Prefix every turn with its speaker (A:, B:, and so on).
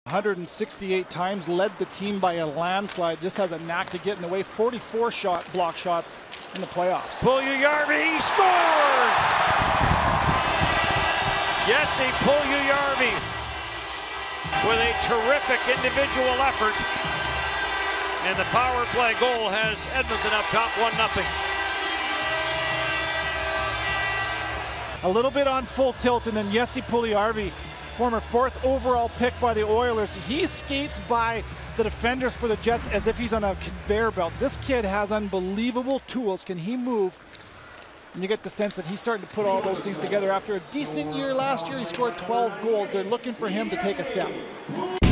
A: 168 times, led the team by a landslide, just has a knack to get in the way. 44 block shots in the playoffs.
B: Puljujarvi scores! Jesse Puljujarvi with a terrific individual effort. And the power play goal has Edmonton up top 1-0.
A: A little bit on full tilt, and then Jesse Puljujarvi, former 4th overall pick by the Oilers. He skates by the defenders for the Jets as if he's on a conveyor belt. This kid has unbelievable tools. Can he move? And you get the sense that he's starting to put all those things together. After a decent year last year, he scored 12 goals. They're looking for him to take a step.